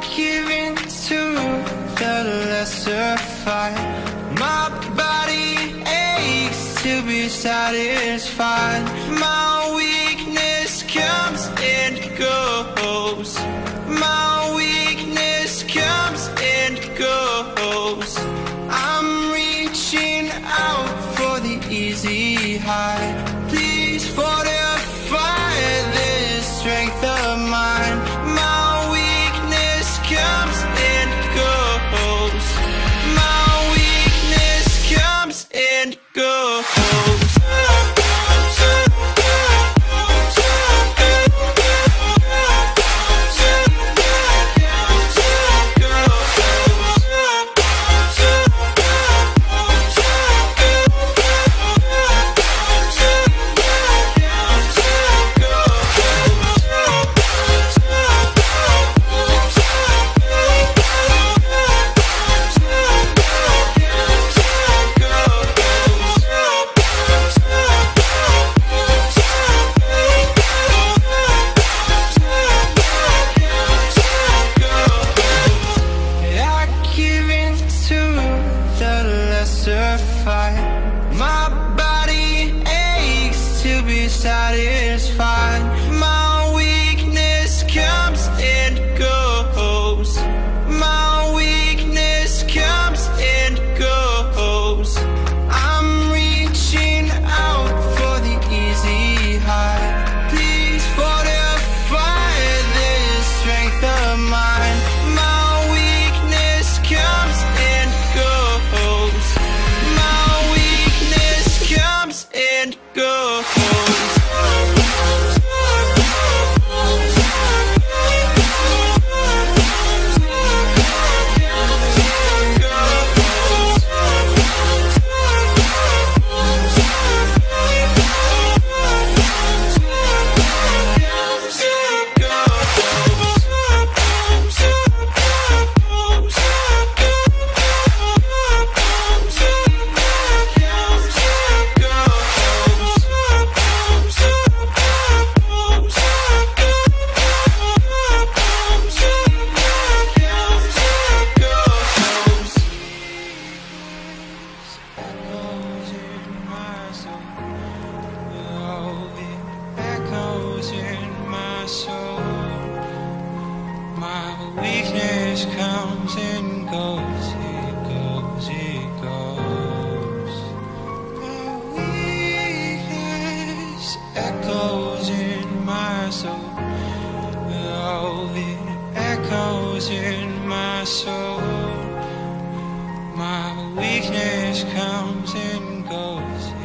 give in to the lesser fight. My body aches to be satisfied. My weakness comes and goes. My weakness comes and goes. I'm reaching out for the easy high. Please fortify this strength of mine. My weakness comes and goes. My weakness comes and goes. My body aches to be satisfied. My weakness comes and goes. My weakness comes and goes. I'm reaching out for the easy high. Please fortify this strength of mine. My weakness comes and goes. And go. Weakness comes and goes, it goes, it goes. My weakness echoes in my soul. Oh, it echoes in my soul. My weakness comes and goes.